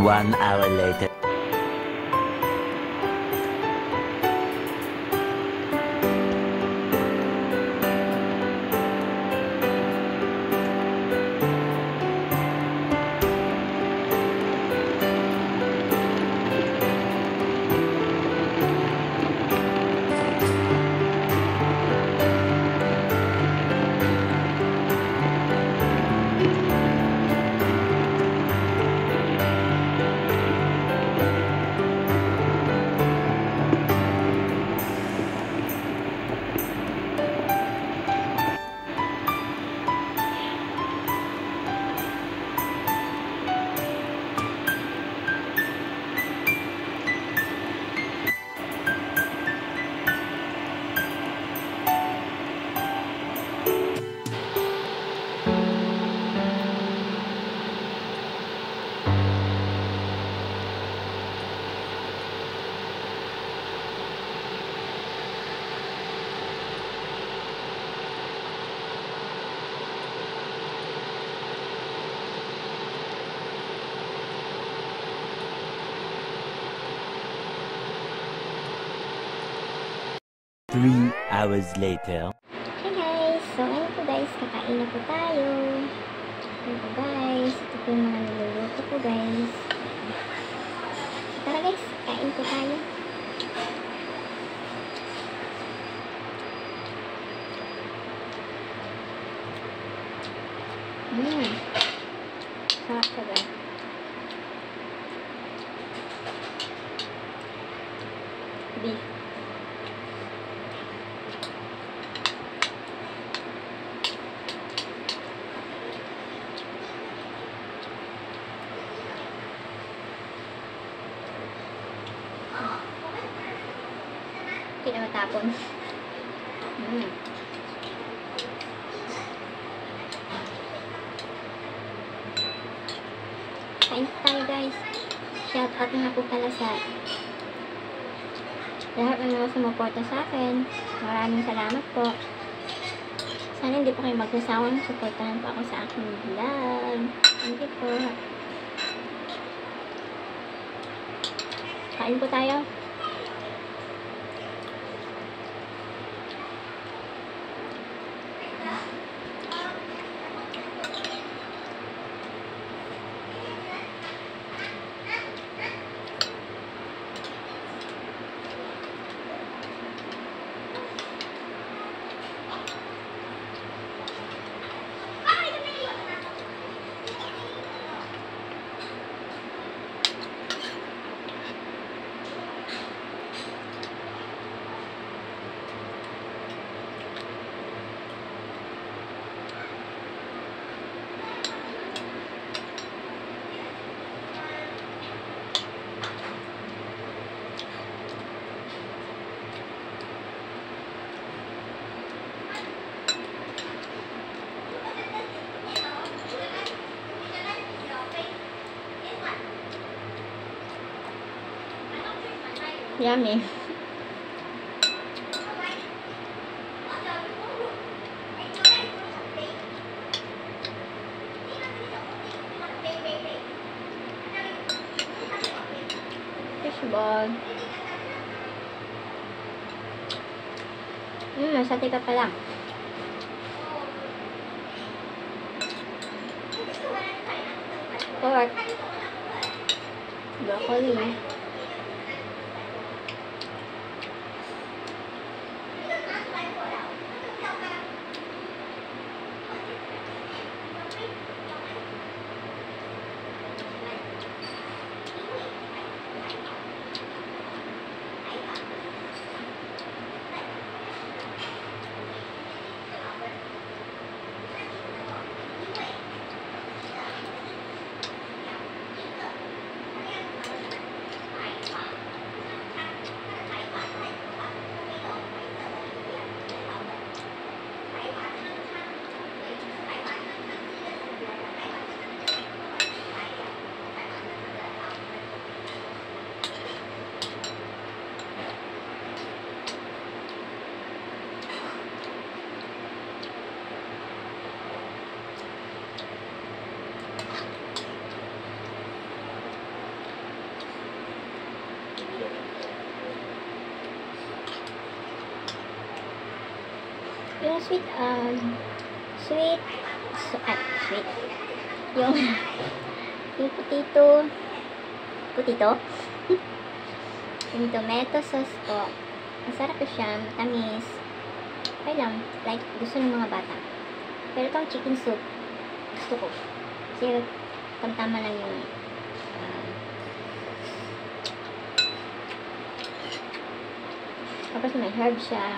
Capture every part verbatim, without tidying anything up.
One hour later. Three hours later. Hey guys! So ngayon po guys, kakain na po tayo. Ngayon po guys, ito po yung mga niluluto po guys. Tara guys, kain po tayo. Mmm. Sarap siya guys. Beef. Hindi na matapon. Mm. Kain tayo guys. Shout out nga po pala sa lahat ng mga sumuporta sa akin. Maraming salamat po. Sana hindi po kayo magsasawang supportahan po ako sa aking vlog. Thank you po. Kain po tayo. Yummy. Fish ball. Hmm, masati ka pala. Pork. Broccoli. Yung sweet, um, sweet, so, ah, sweet. Yung, yung potato, potato? Yung tomato sauce po. Masarap siya, matamis. Okay lang, like, gusto ng mga bata. Pero itong chicken soup, gusto ko. Kasi, tamtama lang yung, uh, tapos may herb siya.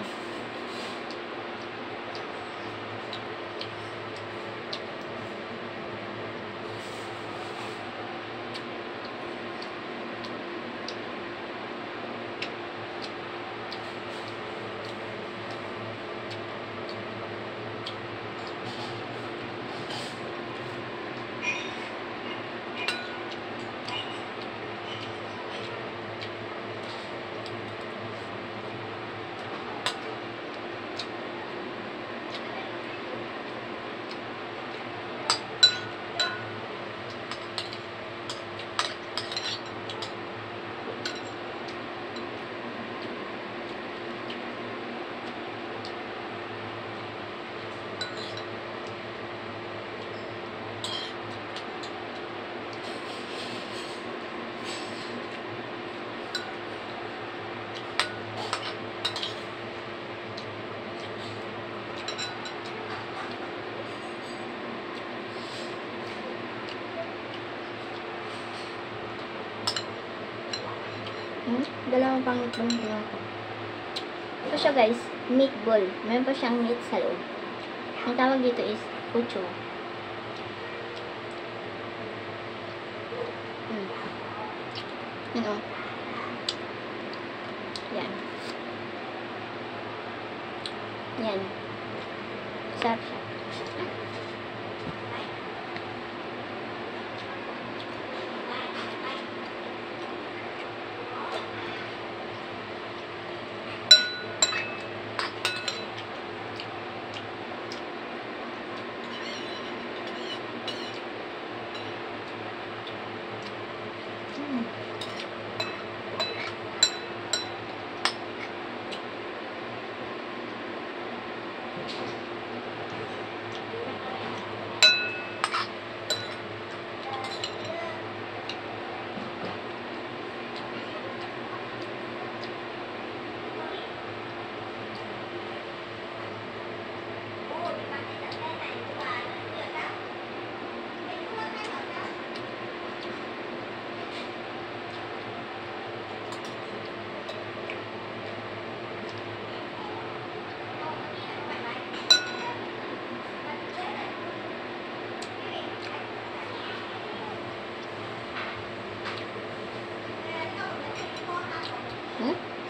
Hmm? Dalawang pangit ba yung ginawa ko? Ito siya guys, meatball. Meron pa siyang meat sa loob. Ang tawag dito is pucho. Hmm. Ano? Yan. Yan. Sarap siya. Hmm?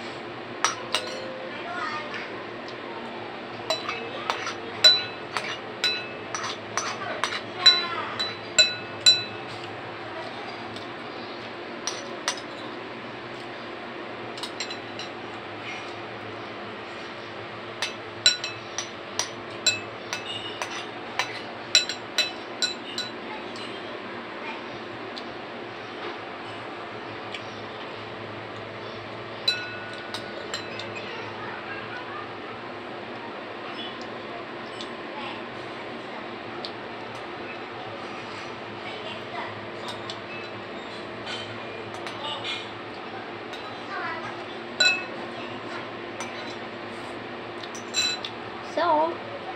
So,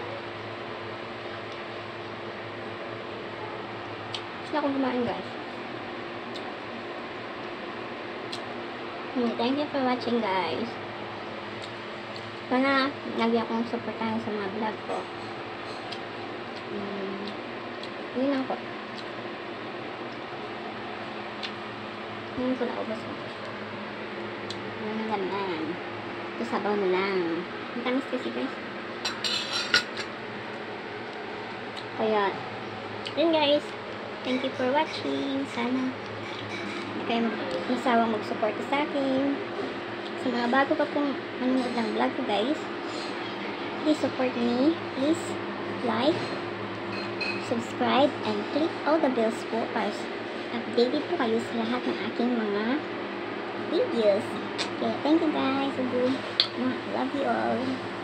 gusto akong kumain guys. Hmm, thank you for watching guys. Sana lagi akong supportahan sa mga vlog ko. Hmm, yun lang po. Yun ko na ubos ko. Ano na naman. Ito sabaw na lang. Ang tamis kasi guys. Kaya, yun guys. Thank you for watching. Sana hindi kayo masawang mag-support sa akin. Sa mga bago pa pong manonood ng vlog ko guys, please support me. Please like, subscribe, and click all the bells po para updated po kayo sa lahat ng aking mga videos. Okay, thank you guys. Love you all.